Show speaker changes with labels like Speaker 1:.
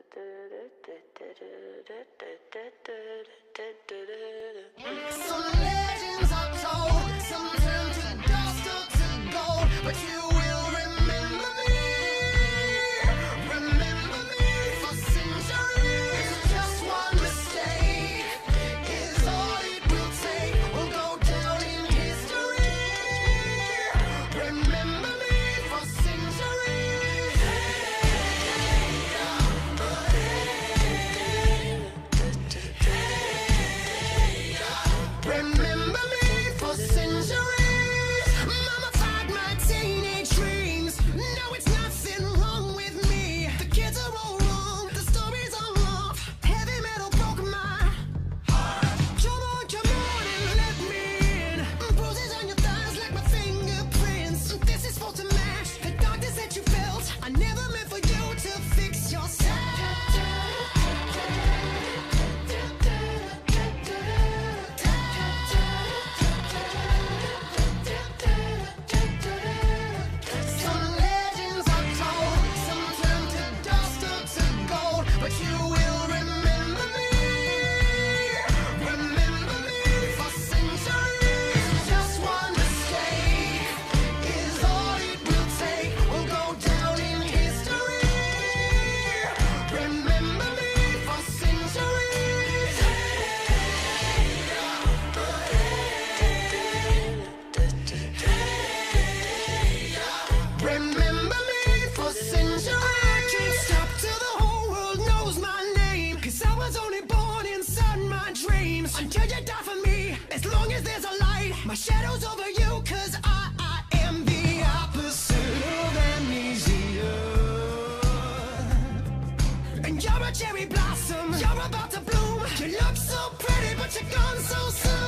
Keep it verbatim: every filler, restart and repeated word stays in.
Speaker 1: Some legends are told, some turn to dust or to gold, but you will remember me, remember me for centuries. Just one mistake is all it will take, will go down in history. Remember me for centuries. Remember me for centuries. Mummified my teenage dreams. No, it's nothing wrong with me. The kids are all wrong, the stories are off. Heavy metal broke my heart. Come on, come on and let me in. Bruises on your thighs like my fingerprints. This is for to match the darkness that you felt. I never meant for you to fix yourself. Some legends are told, some turn to dust or to gold, but you will remember me, remember me for centuries. Just one mistake is all it will take, will go down in history. Remember me for centuries. Remember me for centuries. I can't stop till the whole world knows my name, 'cause I was only born inside my dreams. Until you die for me, as long as there's a light, my shadow's over you, 'cause I, I am the opposite of amnesia. And you're a cherry blossom, you're about to bloom. You look so pretty, but you're gone so soon.